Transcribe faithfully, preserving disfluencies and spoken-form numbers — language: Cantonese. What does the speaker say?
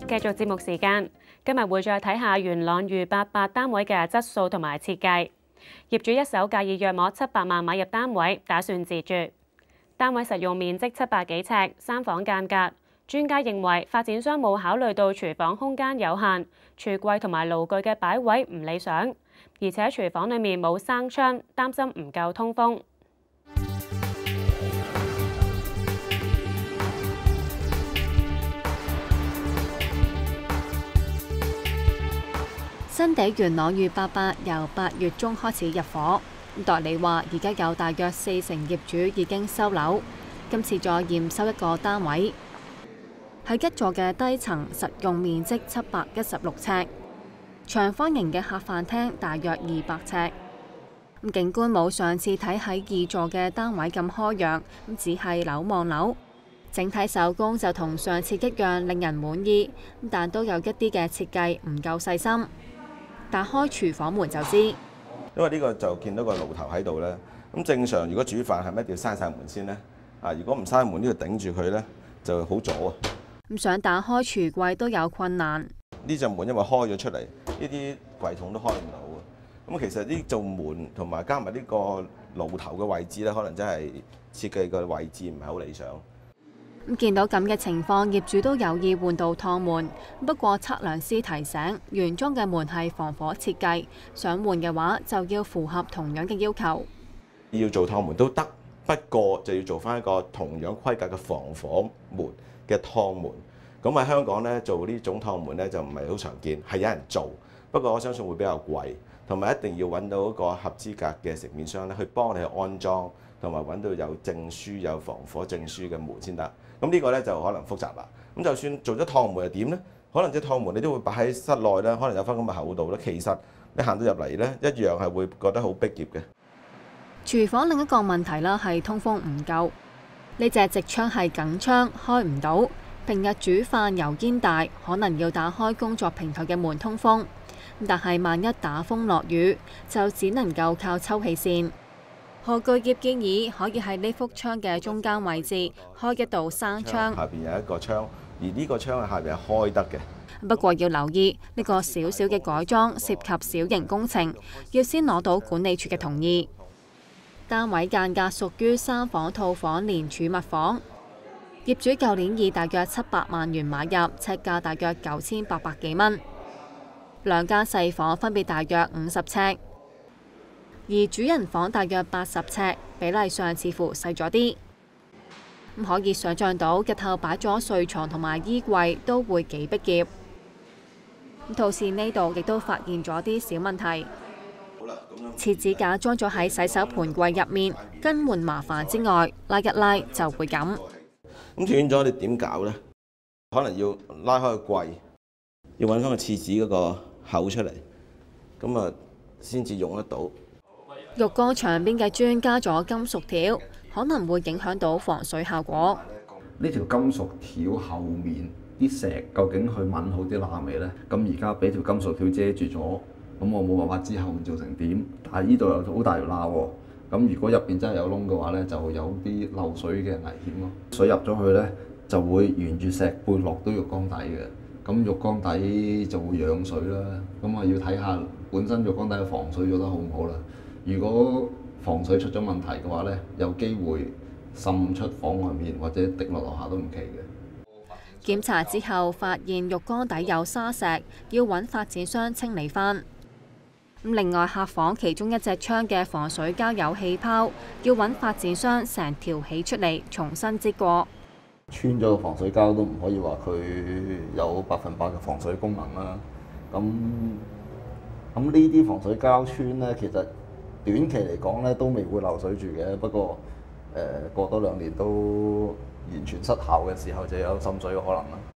繼續節目時間，今日會再睇下元朗裕八八單位嘅質素同埋設計。業主一手介意約莫七百萬買入單位，打算自住。單位實用面積七百幾尺，三房間隔。專家認為發展商冇考慮到廚房空間有限，櫥櫃同埋爐具嘅擺位唔理想，而且廚房裡面冇生窗，擔心唔夠通風。 新地元朗裕八八由八月中開始入伙，代理話而家有大約四成業主已經收樓，今次再驗收一個單位，係一座嘅低層，實用面積七百一十六尺，長方形嘅客飯廳大約二百尺。咁景觀冇上次睇喺二座嘅單位咁開揚，咁只係樓望樓，整體手工就同上次一樣令人滿意，但都有一啲嘅設計唔夠細心。打開廚房門就知， 因為呢個就見到個爐頭喺度咧。咁正常如果煮飯係咪一定要閂晒門先呢？啊，如果唔閂門呢度頂住佢咧，就好阻啊。 唔想打開櫥櫃都有困難。 呢隻門因為開咗出嚟，呢啲櫃桶都開唔到嘅。咁其實呢做門同埋加埋呢個爐頭嘅位置咧，可能真係設計個位置唔係好理想。 咁見到咁嘅情況，業主都有意換到趟門。不過測量師提醒，原裝嘅門係防火設計，想換嘅話就要符合同樣嘅要求。 要做趟門都得，不過就要做翻一個同樣規格嘅防火門嘅趟門。咁喺香港咧做呢種趟門咧就唔係好常見，係有人做，不過我相信會比較貴，同埋一定要揾到一個合資格嘅承建商咧去幫你去安裝，同埋揾到有證書、有防火證書嘅門先得。咁呢個咧就可能複雜啦。咁就算做咗趟門又點呢？可能隻趟門你都會擺喺室內咧，可能有翻咁嘅厚度咧。其實你行到入嚟咧，一樣係會覺得好逼狹嘅。 廚房另一個問題啦係通風唔夠，呢隻直窗係緊窗，開唔到。平日煮飯油煙大，可能要打開工作平台嘅門通風。但係萬一打風落雨，就只能夠靠抽氣扇。何巨業建議可以喺呢幅窗嘅中間位置開一道生窗， 下邊有一個窗，而呢個窗喺下邊係開得嘅。 不過要留意呢個小小嘅改裝涉及小型工程，要先攞到管理處嘅同意。單位間隔屬於三房套房連儲物房，業主舊年以大約七百萬元買入，尺價大約九千八百幾蚊。兩間細房分別大約五十尺。而主人房大約八十尺，比例上似乎細咗啲。咁可以想像到，日後擺咗睡床同埋衣櫃都會幾逼狹。套廁呢度亦都發現咗啲小問題。廁紙架裝咗喺洗手盆櫃入面，更換麻煩之外，拉一拉就會咁。 咁斷咗你點搞呢？可能要拉開個櫃，要揾翻個廁紙嗰個口出嚟，咁啊先至用得到。 浴缸牆邊嘅磚加咗金屬條，可能會影響到防水效果。 呢條金屬條後面啲石究竟去揾好啲罅未呢？咁而家俾條金屬條遮住咗，咁我冇辦法知後面做成點。但係呢度有好大條罅喎，咁如果入邊真係有窿嘅話呢，就有啲漏水嘅危險咯。水入咗去呢，就會沿住石背落到浴缸底嘅，咁浴缸底就會養水啦。咁啊要睇下本身浴缸底嘅防水做得好唔好啦。如果防水出咗問題嘅話呢，有機會滲出房外面或者滴落樓下都唔奇嘅。 檢查之後發現浴缸底有沙石，要揾發展商清理返。另外客房其中一隻窗嘅防水膠有氣泡，要揾發展商成條起出嚟重新擠過。 穿咗個防水膠都唔可以話佢有百分百嘅防水功能啦。咁咁呢啲防水膠穿呢，其實短期嚟講咧都未會漏水住嘅，不過誒、呃、過多兩年都完全失效嘅時候就有滲水嘅可能啦。